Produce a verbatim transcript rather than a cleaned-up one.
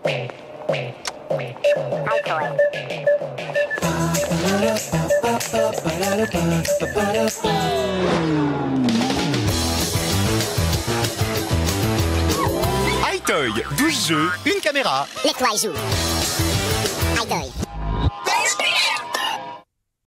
iToy, douze jeux, une caméra. Les toits jouent. iToy.